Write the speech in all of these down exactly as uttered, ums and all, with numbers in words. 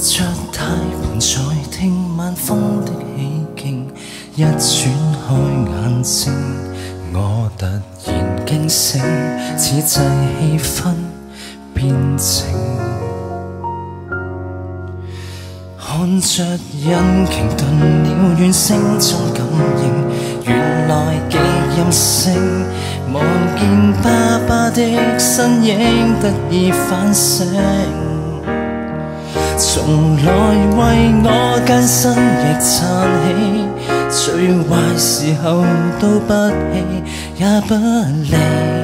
着軚盤在聽晚風的起勁，一轉開眼睛，我突然驚醒，此際氣氛變靜。看着引擎頓了，怨聲中感應，原來幾任性，望見爸爸的身影，得以反省。從來為我艱辛亦撐起，最壞時候都不棄也不離。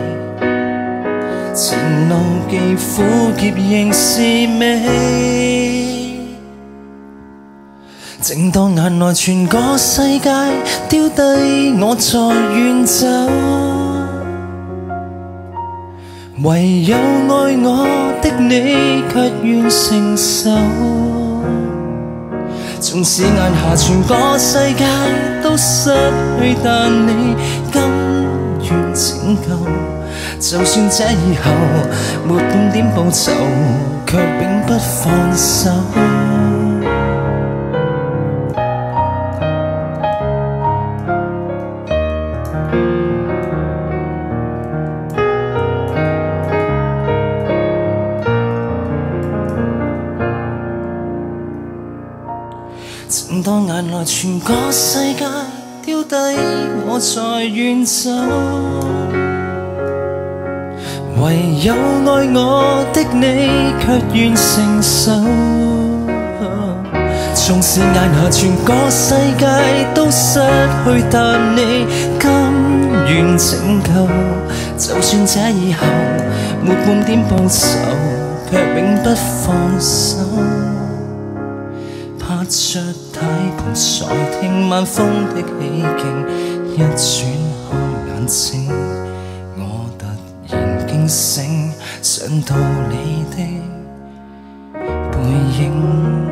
情路既苦澀仍是美。正當眼內全個世界丟低我在遠走，唯有愛我的你卻願承受。縱使眼下全個世界都失去，但你甘願拯救。就算這以後沒半點報酬，卻永不放手。正當眼內全個世界丟低我在遠走，唯有愛我的你卻願承受。縱使眼下全個世界都失去，但你甘願拯救。就算這以後沒半點報酬，卻永不放手。拍着軚盤在聽晚風的起勁，一轉開眼睛，我突然驚醒，想到你的背影。